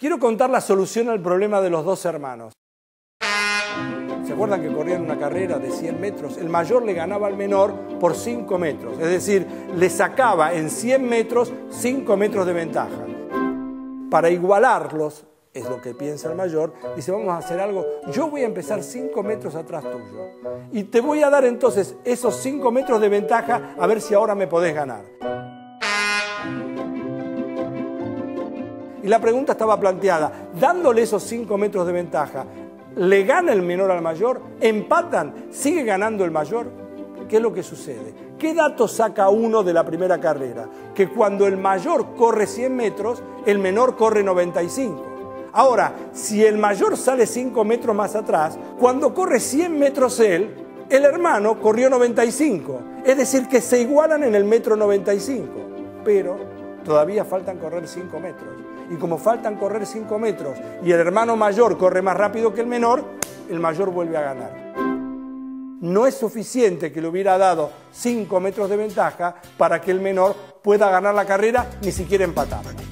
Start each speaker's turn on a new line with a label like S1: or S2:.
S1: Quiero contar la solución al problema de los dos hermanos. ¿Se acuerdan que corrían una carrera de 100 metros? El mayor le ganaba al menor por 5 metros. Es decir, le sacaba en 100 metros 5 metros de ventaja. Para igualarlos, es lo que piensa el mayor, dice, vamos a hacer algo, yo voy a empezar 5 metros atrás tuyo. Y te voy a dar entonces esos 5 metros de ventaja a ver si ahora me podés ganar. Y la pregunta estaba planteada, dándole esos 5 metros de ventaja, ¿le gana el menor al mayor? ¿Empatan? ¿Sigue ganando el mayor? ¿Qué es lo que sucede? ¿Qué dato saca uno de la primera carrera? Que cuando el mayor corre 100 metros, el menor corre 95. Ahora, si el mayor sale 5 metros más atrás, cuando corre 100 metros él, el hermano corrió 95. Es decir, que se igualan en el metro 95. Pero todavía faltan correr 5 metros. Y como faltan correr 5 metros y el hermano mayor corre más rápido que el mayor vuelve a ganar. No es suficiente que le hubiera dado 5 metros de ventaja para que el menor pueda ganar la carrera, ni siquiera empatar.